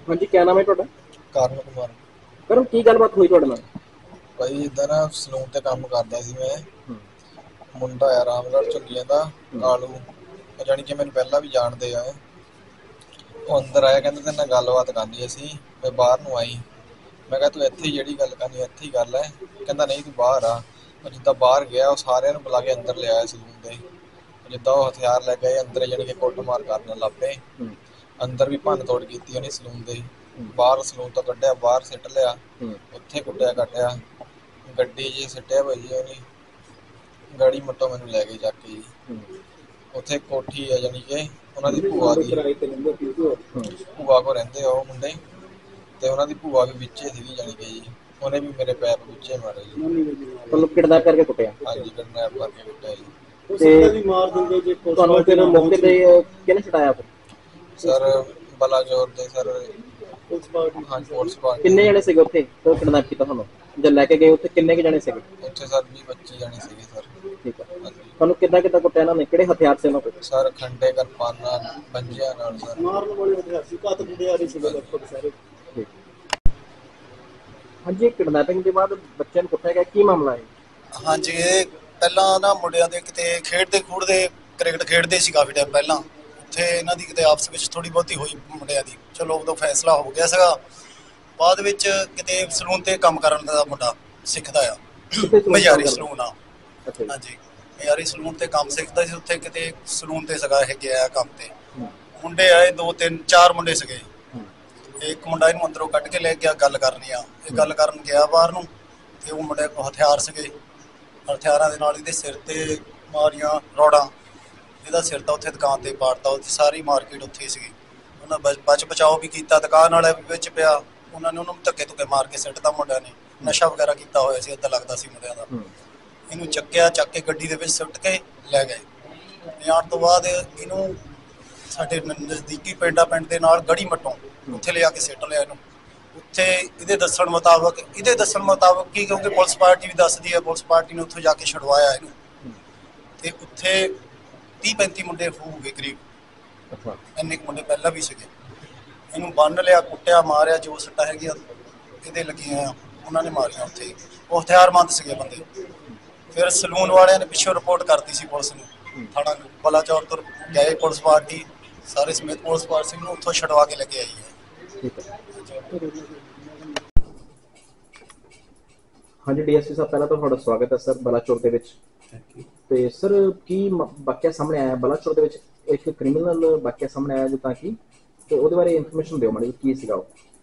हाँ जी, क्या नाम है ਤੁਹਾਡਾ? ਕਰਨ ਕੁਮਾਰ। ਕਰਨ ਕੀ ਗੱਲਬਾਤ ਹੋਈ ਤੁਹਾਡੇ ਨਾਲ? ਭਾਈ ਇੱਦਾਂ ਨਾ ਸਲੂਨ ਤੇ ਕੰਮ ਕਰਦਾ ਸੀ ਮੈਂ। ਹੂੰ। ਮੁੰਡਾ ਆ ਰਾਮਗੜ੍ਹ ਝੁੱਗੀਆਂ ਦਾ, ਹੂੰ। ਕਾਲੂ। ਉਹ ਜਾਣੀ ਕਿ ਮੈਨੂੰ ਪਹਿਲਾਂ ਵੀ ਜਾਣਦੇ ਆ। ਉਹ ਅੰਦਰ ਆਇਆ, ਕਹਿੰਦਾ ਤੇਰੇ ਨਾਲ ਗੱਲਬਾਤ ਕਰਨੀ ਅਸੀਂ। ਮੈਂ ਬਾਹਰ ਨੂੰ ਆਈ, ਮੈਂ ਕਿਹਾ ਤੂੰ ਇੱਥੇ ਹੀ ਜਿਹੜੀ ਗੱਲ ਕਰਨੀ ਇੱਥੇ ਹੀ ਗੱਲ ਹੈ। ਕਹਿੰਦਾ ਨਹੀਂ ਤੂੰ ਬਾਹਰ ਆ। ਉਹ ਜਿੱਦਾਂ ਬਾਹਰ ਗਿਆ, ਉਹ ਸਾਰਿਆਂ ਨੂੰ ਬੁਲਾ ਕੇ ਅੰਦਰ ਲਿਆਇਆ ਸਲੂਨ ਦੇ। ਜਿੱਦਾਂ ਉਹ ਹਥਿਆਰ ਲੈ ਕੇ ਅੰਦਰ ਜਾਣੀ ਕਿ ਕੁੱਟਮਾਰ ਕਰਨ ਲੱਗ ਪਏ। ਹੂੰ। ਅੰਦਰ ਵੀ ਭੰਨ ਤੋੜ ਕੀਤੀ ਉਹਨੇ ਸਲੂਨ ਦੇ। ਹੂੰ। ਬਾਹਰ ਸਲੂਨ ਤੋਂ ਕੱਢਿਆ, ਬਾਹਰ ਸਿੱਟ ਲਿਆ। ਹੂੰ। ਉੱਥੇ ਕੁੱਟਿਆ ਕੱਟਿਆ, ਗੱਡੀ 'ਚ ਸਿੱਟਿਆ ਭਾਈ ਉਹਨੇ। ਗਾੜੀ ਮੱਟੋਂ ਮੈਨੂੰ ਲੈ ਕੇ ਜਾ ਕੇ ਜੀ। ਹੂੰ। ਉੱਥੇ ਕੋਠੀ ਹੈ ਜਾਣੀ ਕਿ ਉਹਨਾਂ ਦੀ ਭੂਆ ਦੀ। ਹੂੰ। ਭੂਆ ਕੋਲ ਰਹਿੰਦੇ ਆ ਉਹ ਮੁੰਡੇ, ਤੇ ਉਹਨਾਂ ਦੀ ਭੂਆ ਵੀ ਵਿੱਚੇ ਸੀਗੀ ਜਾਣੀ ਕਿ ਜੀ। ਉਹਨੇ ਵੀ ਮੇਰੇ ਪੈਪ ਵਿੱਚੇ ਮਾਰੇ ਜੀ। ਤੁਹਾਨੂੰ ਕਿਡਨੈਪ ਕਰਕੇ ਕੁੱਟਿਆ? ਹਾਂਜੀ, ਕਿਡਨੈਪ ਕਰਕੇ ਕੁੱਟਿਆ ਜੀ। ਤੇ ਤੁਹਾਨੂੰ ਫਿਰ ਮੌਕੇ ਤੇ ਕਿਹਨੇ ਛਡਾਇਆ ਫਿਰ? ਸਰ ਬਲਾਚੌਰ ਦੇ ਸਰ। ਹਾਂ, ਪੁਲਿਸ ਪਾਰਟੀ ਕਿੰਨੇ ਦੇ। ਜਣੇ ਸੀਗੇ ਉੱਥੇ ਉਹ ਕਿਡਨੈਪ ਕੀਤਾ ਤੁਹਾਨੂੰ? ਜਦ ਲੈ ਕੇ ਗਏ ਉੱਥੇ ਕਿੰਨੇ ਕੁ ਜਣੇ ਸੀਗੇ? ਉੱਥੇ ਸਰ 20-25 ਜਾਣੇ ਸੀਗੇ ਸਰ। ਠੀਕ ਹੈ। ਹਾਂਜੀ ਤੁਹਾਨੂੰ ਕਿੱਦਾਂ ਕਿੱਦਾਂ ਕੁੱਟਿਆ ਇਹਨਾਂ ਨੇ? ਕਿਹੜੇ ਹਥਿਆਰ ਸੀ ਉਹਨਾਂ ਕੋਲ? ਸਰ, ਖੰਡੇ, ਕਿਰਪਾਨਾਂ, ਬੰਜਿਆਂ ਨਾਲ ਸਰ। ਮਾਰਨ ਵਾਲੇ ਹਥਿਆਰ ਸੀ, ਕੱਤ ਮੁੰਡੇ ਆ ਰਹੇ ਸੀ ਲਗਭਗ ਸਾਰੇ। ਠੀਕ। ਹਾਂਜੀ, ਕਿਡਨੈਪਿੰਗ ਦੇ ਬਾਅਦ ਬੱਚਿਆਂ ਨੂੰ ਕੁੱਟਿਆ ਗਿਆ, ਕੀ ਮਾਮਲਾ ਹੈ? ਹਾਂਜੀ, ਇਹ ਪਹਿਲਾਂ ਨਾ ਮੁੰਡਿਆਂ ਦੇ ਕਿਤੇ ਖੇਡਦੇ ਕ੍ਰਿਕਟ ਖੇਡਦੇ ਸੀ ਕਾਫੀ ਟਾਈਮ ਪਹਿਲਾਂ। ਉੱਥੇ ਇਹਨਾਂ ਦੀ ਕਿਤੇ ਆਪਸ ਵਿੱਚ ਥੋੜ੍ਹੀ ਬਹੁਤੀ ਹੋਈ ਮੁੰਡਿਆਂ ਦੀ। ਚਲੋ ਉਦੋਂ ਫੈਸਲਾ ਹੋ ਗਿਆ ਸੀਗਾ। ਬਾਅਦ ਵਿੱਚ ਕਿਤੇ ਸਲੂਨ ਤੇ ਕੰਮ ਕਰਨ ਦਾ ਮੁੰਡਾ ਸਿੱਖਦਾ ਆ। ਮਜ਼ਾਰੀ ਸਲੂਨ ਆ। ਹਾਂਜੀ, ਮਜ਼ਾਰੀ ਸਲੂਨ ਤੇ ਕੰਮ ਸਿੱਖਦਾ ਸੀ। ਉੱਥੇ ਕਿਤੇ ਸਲੂਨ ਤੇ ਸੀਗਾ ਇਹ ਗਿਆ ਕੰਮ ਤੇ। ਮੁੰਡੇ ਆਏ 2-3-4 ਮੁੰਡੇ ਸੀਗੇ। ਇੱਕ ਮੁੰਡਾ ਇਹਨੂੰ ਅੰਦਰੋਂ ਕੱਢ ਕੇ ਲੈ ਗਿਆ ਗੱਲ ਕਰਨੀ ਆ। ਇਹ ਗੱਲ ਕਰਨ ਗਿਆ ਬਾਹਰ ਨੂੰ, ਤੇ ਉਹ ਮੁੰਡੇ ਕੋਲ ਹਥਿਆਰ ਸੀਗੇ। ਹਥਿਆਰਾਂ ਦੇ ਨਾਲ ਇਹਦੇ ਸਿਰ ਤੇ ਮਾਰੀਆਂ ਰੋੜਾਂ। ਇਹਦਾ ਸਿਰ ਤਾਂ ਉੱਥੇ ਦੁਕਾਨ ਤੇ ਪਾੜਤਾ। ਉਹਦੀ ਸਾਰੀ ਮਾਰਕੀਟ ਉੱਥੇ ਹੀ ਸੀਗੀ। ਉਹਨਾਂ ਬਚ ਬਚਾਓ ਵੀ ਕੀਤਾ, ਦੁਕਾਨ ਵਾਲੇ ਵੀ ਵਿੱਚ ਪਿਆ। ਉਹਨਾਂ ਨੇ ਉਹਨੂੰ ਧੱਕੇ ਧੁੱਕੇ ਮਾਰ ਕੇ ਸਿੱਟਤਾ। ਮੁੰਡਿਆਂ ਨੇ ਨਸ਼ਾ ਵਗੈਰਾ ਕੀਤਾ ਹੋਇਆ ਸੀ, ਇੱਦਾਂ ਲੱਗਦਾ ਸੀ ਮੁੰਡਿਆਂ ਦਾ। ਇਹਨੂੰ ਚੱਕ ਕੇ ਗੱਡੀ ਦੇ ਵਿੱਚ ਸੁੱਟ ਕੇ ਲੈ ਗਏ। ਲਿਆਉਣ ਤੋਂ ਬਾਅਦ ਇਹਨੂੰ ਸਾਡੇ ਨਜ਼ਦੀਕੀ ਪਿੰਡ ਦੇ ਨਾਲ ਗੜੀ ਮੱਟੋਂ ਉੱਥੇ ਲਿਆ ਕੇ ਸਿੱਟ ਲਿਆ ਇਹਨੂੰ। ਉੱਥੇ ਇਹਦੇ ਦੱਸਣ ਮੁਤਾਬਕ ਕੀ, ਕਿਉਂਕਿ ਪੁਲਿਸ ਪਾਰਟੀ ਵੀ ਦੱਸਦੀ ਹੈ, ਪੁਲਿਸ ਪਾਰਟੀ ਨੇ ਉੱਥੋਂ ਜਾ ਕੇ ਛੁਡਵਾਇਆ ਇਹਨੂੰ। ਤੇ ਉੱਥੇ 30-35 ਮੁੰਡੇ ਹੋਊਗੇ ਕਰੀਬ। ਇੰਨੇ ਕੁ ਮੁੰਡੇ ਪਹਿਲਾਂ ਵੀ ਸੀਗੇ। ਇਹਨੂੰ ਬੰਨ ਲਿਆ, ਕੁੱਟਿਆ, ਮਾਰਿਆ। ਜੋ ਸੱਟਾਂ ਹੈਗੀਆਂ ਇਹਦੇ ਲੱਗੀਆਂ ਆ, ਉਹਨਾਂ ਨੇ ਮਾਰੀਆਂ ਉੱਥੇ। ਉਹ ਹਥਿਆਰਬੰਦ ਸੀਗੇ ਬੰਦੇ। ਫਿਰ ਸਲੂਨ ਵਾਲਿਆਂ ਨੇ ਪਿੱਛੋਂ ਰਿਪੋਰਟ ਕਰਤੀ ਸੀ ਪੁਲਿਸ ਨੂੰ। ਥਾਣਾ ਬਲਾਚੌਰ ਤੋਂ ਗਏ ਪੁਲਿਸ ਪਾਰਟੀ ਸਾਰੇ ਸਮੇਤ। ਪੁਲਿਸ ਪਾਰਟੀ ਨੂੰ ਉੱਥੋਂ ਛਡਵਾ ਕੇ ਲੈ ਕੇ ਆਈ ਹੈ। ਹਾਂਜੀ ਡੀਐਸਪੀ ਸਾਹਿਬ, ਪਹਿਲਾਂ ਤਾਂ ਤੁਹਾਡਾ ਸਵਾਗਤ ਹੈ ਸਰ ਬਲਾਚੌਰ ਦੇ ਵਿੱਚ। ਤੇ ਸਰ ਕੀ ਵਾਕਿਆ ਸਾਹਮਣੇ ਆਇਆ ਬਲਾਚੌਰ ਦੇ ਵਿੱਚ? ਇੱਕ ਕ੍ਰਿਮੀਨਲ ਵਾਕਿਆ ਸਾਹਮਣੇ ਆਇਆ ਜਿੱਦਾਂ ਕਿ, ਤੇ ਉਹਦੇ ਬਾਰੇ ਇਨਫੋਰਮੇਸ਼ਨ ਦਿਓ ਮਾੜੀ, ਕੀ ਸੀਗਾ ਉਹ?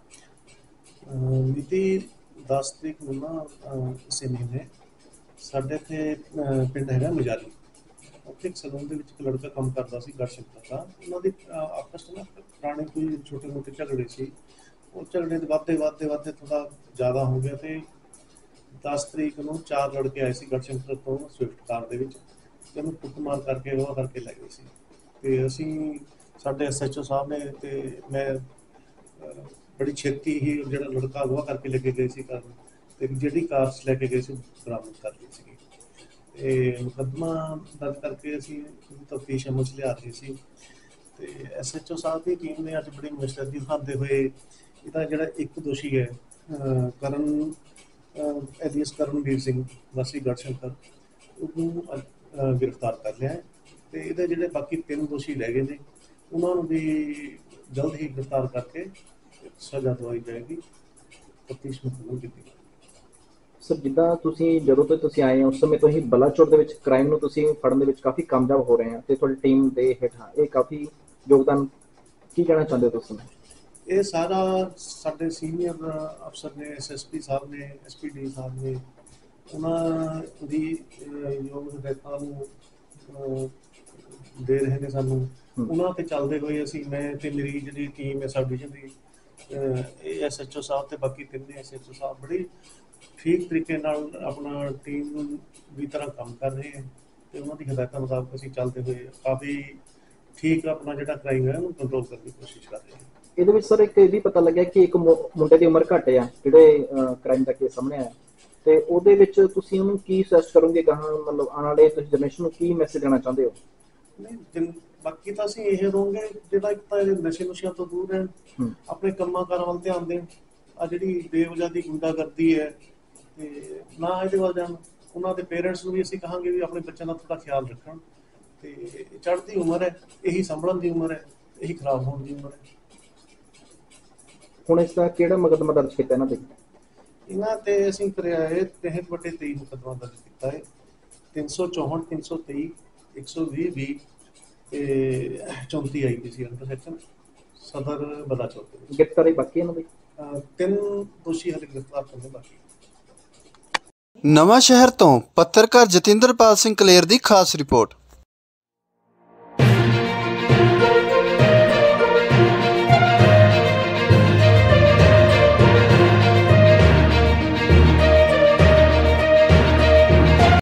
ਮਿਤੀ 10 ਤਰੀਕ ਨੂੰ ਨਾ ਇਸੇ ਮਹੀਨੇ ਸਾਡੇ ਇੱਥੇ ਪਿੰਡ ਹੈਗਾ ਮਜਾਰੀ। ਉੱਥੇ ਇੱਕ ਸਲੂਨ ਦੇ ਵਿੱਚ ਇੱਕ ਲੜਕਾ ਕੰਮ ਕਰਦਾ ਸੀ, ਗੜਸ਼ੰਕਰ ਦਾ। ਉਹਨਾਂ ਦੀ ਆਪਸ ਵਿੱਚ ਪੁਰਾਣੇ ਕੋਈ ਛੋਟੇ ਮੋਟੇ ਝਗੜੇ ਸੀ। ਉਹ ਝਗੜੇ ਦੇ ਵੱਧਦੇ ਥੋੜ੍ਹਾ ਜ਼ਿਆਦਾ ਹੋ ਗਿਆ। ਤੇ 10 ਤਰੀਕ ਨੂੰ 4 ਲੜਕੇ ਆਏ ਸੀ ਗੜਸ਼ੰਕਰ ਤੋਂ ਸਵਿਫਟ ਕਾਰ ਦੇ ਵਿੱਚ, ਤੇ ਉਹਨੂੰ ਕੁੱਟਮਾਰ ਕਰਕੇ ਅਗਵਾ ਕਰਕੇ ਲੈ ਗਏ ਸੀ। ਤੇ ਅਸੀਂ ਸਾਡੇ SHO ਸਾਹਿਬ ਨੇ ਤੇ ਮੈਂ ਬੜੀ ਛੇਤੀ ਹੀ ਜਿਹੜਾ ਲੜਕਾ ਅਗਵਾ ਕਰਕੇ ਲੈ ਕੇ ਗਏ ਸੀ ਘਰ, ਤੇ ਜਿਹੜੀ ਕਾਰ 'ਚ ਲੈ ਕੇ ਗਏ ਸੀ ਬਰਾਮਦ ਕਰ ਲਈ ਸੀਗੀ। ਤੇ ਮੁਕੱਦਮਾ ਦਰਜ ਕਰਕੇ ਅਸੀਂ ਤਫਤੀਸ਼ ਅਮਲ 'ਚ ਲਿਆ ਰਹੇ ਸੀ। ਤੇ SHO ਸਾਹਿਬ ਦੀ ਟੀਮ ਨੇ ਅੱਜ ਬੜੀ ਮੁਸ਼ਤੈਦੀ ਦਿਖਾਉਂਦੇ ਹੋਏ ਇਹਦਾ ਜਿਹੜਾ ਇੱਕ ਦੋਸ਼ੀ ਹੈ ਕਰਨ ਐਲੀਅਸ ਕਰਨਵੀਰ ਸਿੰਘ ਵਾਸੀ ਗੜਸ਼ੰਕਰ, ਉਹਨੂੰ ਗ੍ਰਿਫਤਾਰ ਕਰ ਲਿਆ ਹੈ। ਤੇ ਇਹਦੇ ਜਿਹੜੇ ਬਾਕੀ 3 ਦੋਸ਼ੀ ਰਹਿ ਗਏ ਨੇ, ਉਹਨਾਂ ਨੂੰ ਵੀ ਜਲਦ ਹੀ ਗ੍ਰਿਫਤਾਰ ਕਰਕੇ ਸਜ਼ਾ ਦਵਾਈ ਜਾਏਗੀ। ਤਫਤੀਸ਼ ਮੁਕੰਮਲ ਕੀਤੀ ਜਾਏਗੀ। ਸਰ ਜਿੱਦਾਂ ਜਦੋਂ ਤੋਂ ਤੁਸੀਂ ਆਏ ਹੋ ਉਸ ਸਮੇਂ ਤੋਂ ਹੀ ਬਲਾਚੌਰ ਦੇ ਵਿੱਚ ਕ੍ਰਾਈਮ ਨੂੰ ਤੁਸੀਂ ਫੜਨ ਦੇ ਵਿੱਚ ਕਾਫੀ ਕਾਮਯਾਬ ਹੋ ਰਹੇ ਆ, ਤੇ ਤੁਹਾਡੀ ਟੀਮ ਦੇ ਹੇਠਾਂ ਇਹ ਕਾਫੀ ਯੋਗਦਾਨ, ਕੀ ਕਹਿਣਾ ਚਾਹੁੰਦੇ ਹੋ ਤੁਸੀਂ? ਇਹ ਸਾਰਾ ਸਾਡੇ ਸੀਨੀਅਰ ਅਫਸਰ ਨੇ, SSP ਸਾਹਿਬ ਨੇ, SPD ਸਾਹਿਬ ਨੇ, ਉਹਨਾਂ ਦੀ ਯੋਗ ਹਦਾਇਤਾਂ ਨੂੰ ਦੇ ਰਹੇ ਨੇ ਸਾਨੂੰ। ਉਹਨਾਂ 'ਤੇ ਚੱਲਦੇ ਹੋਏ ਅਸੀਂ, ਮੈਂ ਤੇ ਮੇਰੀ ਜਿਹੜੀ ਟੀਮ ਹੈ ਸਬ ਡਿਵੀਜ਼ਨ ਦੀ, SHO ਸਾਹਿਬ ਤੇ ਬਾਕੀ 3 SHO ਸਾਹਿਬ ਬੜੀ ਠੀਕ ਤਰੀਕੇ ਨਾਲ ਆਪਣਾ ਟੀਮ ਦੀ ਤਰ੍ਹਾਂ ਕੰਮ ਕਰ ਰਹੇ ਹੈ। ਤੇ ਉਹਨਾਂ ਦੀ ਹਦਾਇਤਾਂ ਮੁਤਾਬਕ ਅਸੀਂ ਚੱਲਦੇ ਹੋਏ ਕਾਫੀ ਠੀਕ ਆਪਣਾ ਜਿਹੜਾ ਕ੍ਰਾਈਮ ਹੈ ਉਹਨੂੰ ਕੰਟਰੋਲ ਕਰਨ ਦੀ ਕੋਸ਼ਿਸ਼ ਕਰ ਰਹੇ ਹਾਂ। ਇਹਦੇ ਵਿੱਚ ਸਰ ਇੱਕ ਇਹ ਵੀ ਪਤਾ ਲੱਗਿਆ ਕਿ ਇੱਕ ਮੁੰਡੇ ਦੀ ਉਮਰ ਘੱਟ ਆ ਜਿਹੜੇ ਕ੍ਰਾਈਮ ਦਾ ਕੇਸ ਸਾਹਮਣੇ ਆਇਆ, ਤੇ ਉਹਦੇ ਵਿੱਚ ਤੁਸੀਂ ਉਹਨੂੰ ਕੀ ਸੁਜੈਸਟ ਕਰੋਗੇ ਗਾਹਾਂ, ਮਤਲਬ ਆਉਣ ਵਾਲੇ ਤੁਸੀਂ ਜਨਰੇਸ਼ਨ ਨੂੰ ਕੀ ਮੈਸੇਜ ਦੇਣਾ ਚਾਹੁੰਦੇ ਹੋ? ਨਹੀਂ ਬਾਕੀ ਤਾਂ ਅਸੀਂ ਇਹ ਰਹੋਗੇ ਜਿਹੜਾ ਇੱਕ ਤਾਂ ਇਹ ਨਸ਼ੇ ਨੁਸ਼ਿਆਂ ਤੋਂ ਦੂਰ ਰਹਿਣ, ਆਪਣੇ ਕੰਮਾਂ ਕਾਰਾਂ ਵੱਲ ਧਿਆਨ ਦੇਣ। ਆ ਜਿਹੜੀ ਬੇਵਜ੍ਹਾ ਦੀ ਗੁੰਡਾਗਰਦੀ ਹੈ ਤੇ ਨਾ ਇਹਦੇ ਵੱਲ ਜਾਣ। ਉਹਨਾਂ ਦੇ ਪੇਰੈਂਟਸ ਨੂੰ ਵੀ ਅਸੀਂ ਕਹਾਂਗੇ ਵੀ ਆਪਣੇ ਬੱਚਿਆਂ ਦਾ ਥੋੜ੍ਹਾ ਖਿਆਲ ਰੱਖਣ। ਤੇ ਚੜ੍ਹਦੀ ਉਮਰ ਹੈ, ਇਹੀ ਸੰਭਲਣ ਦੀ ਉਮਰ ਹੈ, ਇਹੀ ਖਰਾਬ ਹੋਣ ਦੀ ਉਮਰ ਹੈ। ਹੁਣ ਇਸ ਦਾ ਕਿਹੜਾ ਮੁਕੱਦਮਾ ਦਰਜ ਕੀਤਾ ਇਹਨਾਂ ਤੇ? ਇਹਨਾਂ ਤੇ ਅਸੀਂ ਕਰਿਆ ਹੈ 63/23 ਮੁਕੱਦਮਾ ਦਰਜ ਕੀਤਾ ਹੈ। 364, 323, 120 ਤੇ 34 IPC ਅੰਡਰ ਸੈਕਸ਼ਨ ਸਦਰ ਬਲਾਚੌਰ ਦੇ ਵਿੱਚ। ਗ੍ਰਿਫਤਾਰੀ ਬਾਕੀ ਇਹਨਾਂ ਦੀ? 3 ਦੋਸ਼ੀ ਹਲੇ ਗ੍ਰਿਫਤਾਰ ਕਰਨੇ ਬਾਕੀ। ਨਵਾਂ ਸ਼ਹਿਰ ਤੋਂ ਪੱਤਰਕਾਰ ਜਤਿੰਦਰਪਾਲ ਸਿੰਘ ਕਲੇਰ ਦੀ ਖਾਸ ਰਿਪੋਰਟ।